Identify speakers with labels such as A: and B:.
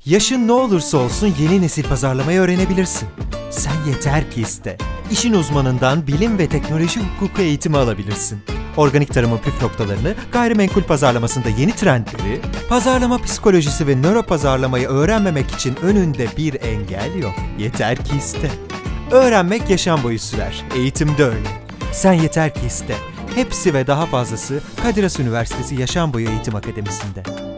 A: Yaşın ne olursa olsun yeni nesil pazarlamayı öğrenebilirsin. Sen yeter ki iste. İşin uzmanından bilim ve teknoloji hukuku eğitimi alabilirsin. Organik tarımın püf noktalarını, gayrimenkul pazarlamasında yeni trendleri, pazarlama psikolojisi ve nöro pazarlamayı öğrenmemek için önünde bir engel yok. Yeter ki iste. Öğrenmek yaşam boyu sürer. Eğitim de öyle. Sen yeter ki iste. Hepsi ve daha fazlası Kadir Has Üniversitesi Yaşam Boyu Eğitim Akademisi'nde.